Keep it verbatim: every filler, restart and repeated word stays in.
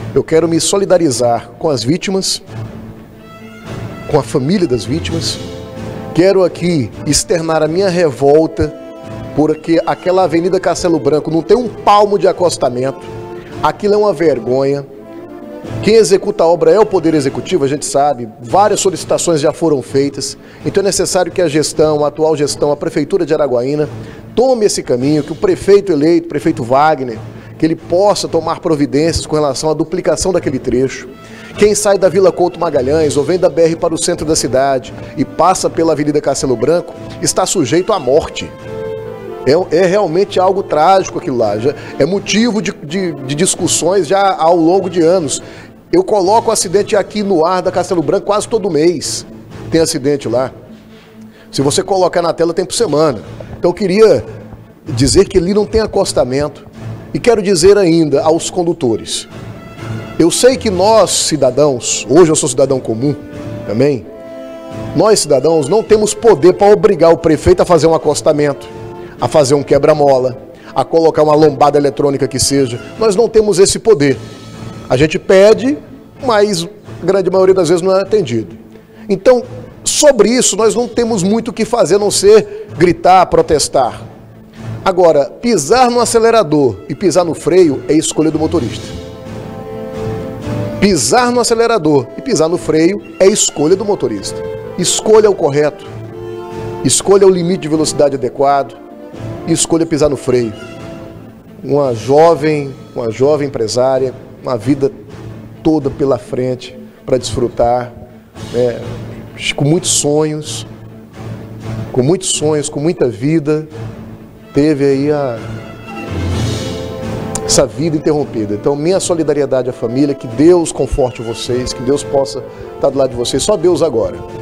Eu quero me solidarizar com as vítimas, com a família das vítimas. Quero aqui externar a minha revolta porque aquela Avenida Castelo Branco não tem um palmo de acostamento. Aquilo é uma vergonha. Quem executa a obra é o Poder Executivo, a gente sabe. Várias solicitações já foram feitas. Então é necessário que a gestão, a atual gestão, a Prefeitura de Araguaína, tome esse caminho, que o prefeito eleito, o prefeito Wagner, que ele possa tomar providências com relação à duplicação daquele trecho. Quem sai da Vila Couto Magalhães ou vem da B R para o centro da cidade e passa pela Avenida Castelo Branco, está sujeito à morte. É, é realmente algo trágico aquilo lá, já é motivo de, de, de discussões já ao longo de anos. Eu coloco o acidente aqui no ar da Castelo Branco quase todo mês, tem acidente lá. Se você colocar na tela tem por semana. Então eu queria dizer que ali não tem acostamento e quero dizer ainda aos condutores. Eu sei que nós cidadãos, hoje eu sou cidadão comum também, nós cidadãos não temos poder para obrigar o prefeito a fazer um acostamento, a fazer um quebra-mola, a colocar uma lombada eletrônica que seja. Nós não temos esse poder. A gente pede, mas a grande maioria das vezes não é atendido. Então, sobre isso, nós não temos muito o que fazer, a não ser gritar, protestar. Agora, pisar no acelerador e pisar no freio é escolha do motorista. Pisar no acelerador e pisar no freio é escolha do motorista. Escolha o correto. Escolha o limite de velocidade adequado. Escolha pisar no freio. Uma jovem, uma jovem empresária, uma vida toda pela frente para desfrutar, né, com muitos sonhos, com muitos sonhos, com muita vida, teve aí a, essa vida interrompida. Então, minha solidariedade à família, que Deus conforte vocês, que Deus possa estar do lado de vocês, só Deus agora.